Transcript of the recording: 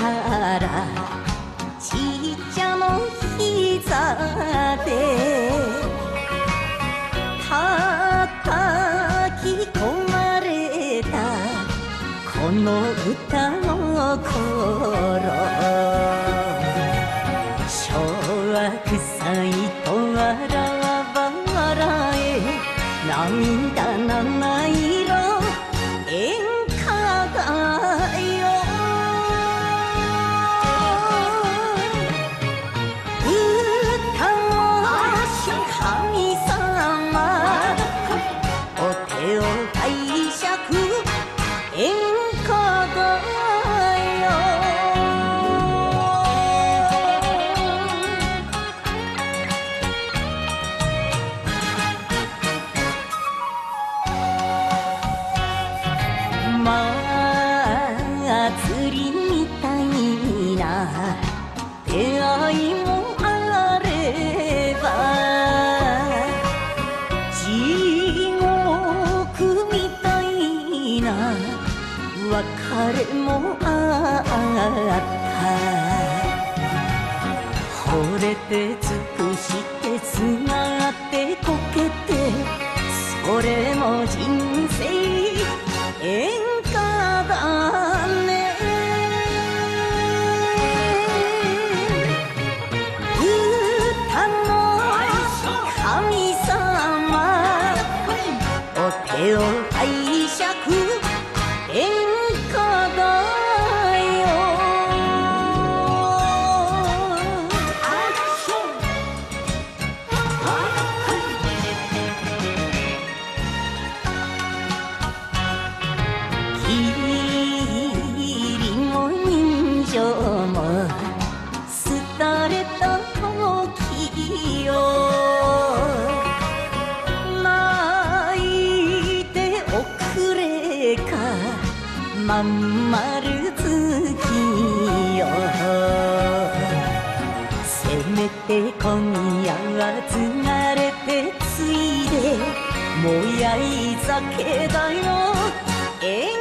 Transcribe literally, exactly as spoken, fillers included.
たらちっちゃの膝で叩き込まれたこの歌の頃、昭和臭いと笑わえ涙七色演歌だよ。歌の神様お手を拝借演歌だよ。祭りみたいな出会いもあれば地獄みたいな別れもあった。惚れて尽くしてすがってこけてそれも人生演歌だね。歌の神様お手を拝借演歌だよ。霧も人情も廃れた時よ、泣いておくれかまんまる月よ。せめて今夜はつがれてついでもやい酒だよ。